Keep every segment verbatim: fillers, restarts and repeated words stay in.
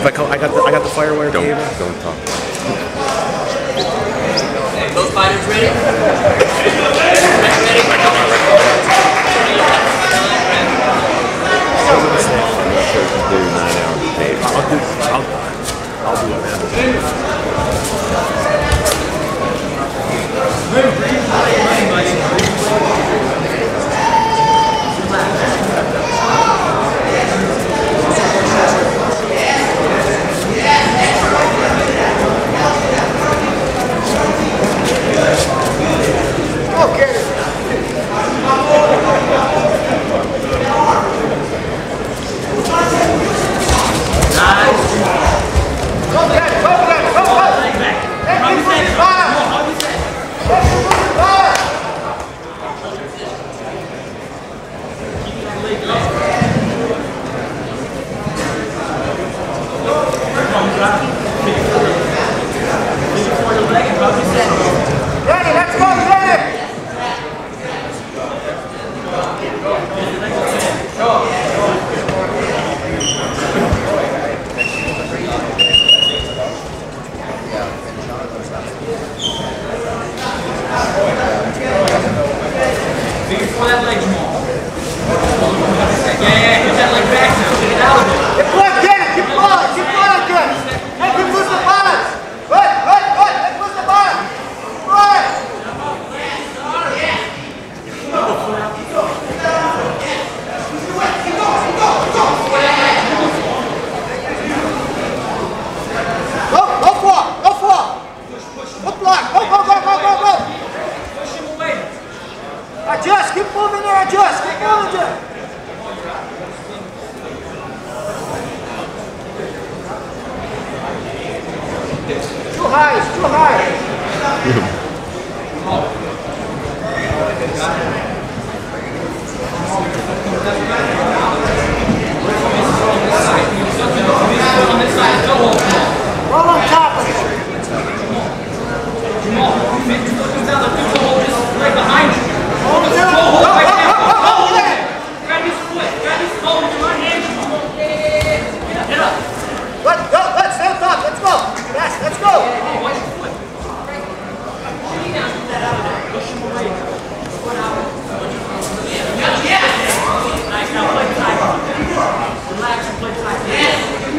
If I call, I got the I got the firewire Don't, cable. don't talk. Both fighters ready? Ready? Do nine hours paid. I'll do I'll I'll do it, man. Adjust, keep moving there, adjust, keep moving there. Too high, it's too high. Roll on top of it. Right behind you. Hold it down. Hold it right there. Hold it. Grab his foot. Grab his hold with one hand. Get up. Let's go. Let's stay on top. Let's go. Yes, let's go. Watch your foot. Push him away. Yes. Nice. Now play tight. Relax and play tight. Yes.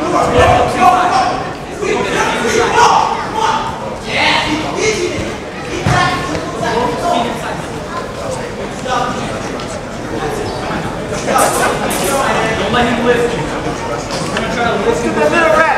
Don't let him lift you. We're going to try to lift Let's you. get that little rat.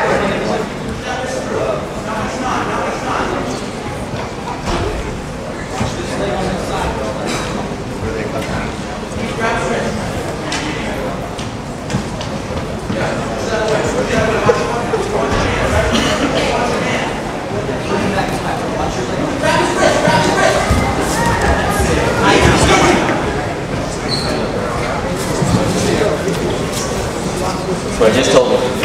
So I just told him.